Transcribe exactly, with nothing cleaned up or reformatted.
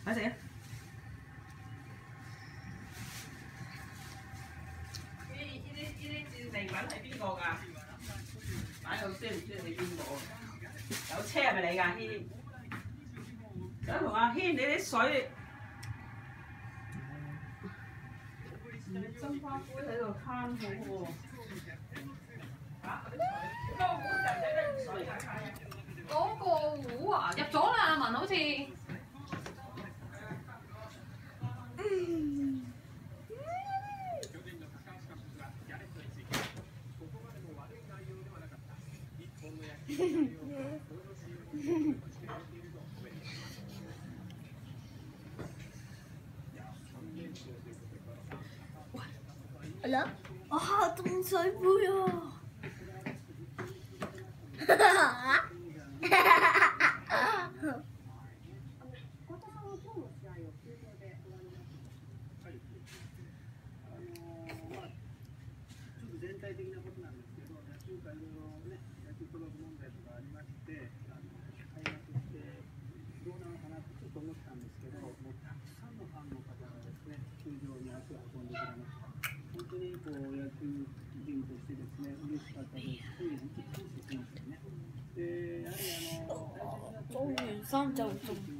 快食啊！呢呢啲呢啲戰利品係邊個㗎？擺到知唔知係邊個？有車係咪你㗎軒？想同阿軒你啲水，蒸花杯喺度攤好喎。嚇！嗰個人仔咧水睇睇。嗰個壺啊，入咗啦，阿文好似。嗯。 係啦，啊凍水杯啊！ 全体的なことなんですけど、野球界のね、野球クラブ問題とかありまして、あの開幕してどうなのかなってちょっと思ったんですけど、もうたくさんのファンの方がですね、球場に足を運んでくれました。本当にこう野球人としてですね、嬉しかったですし、感謝しましたよね。で、やはりあの、 終完三就中。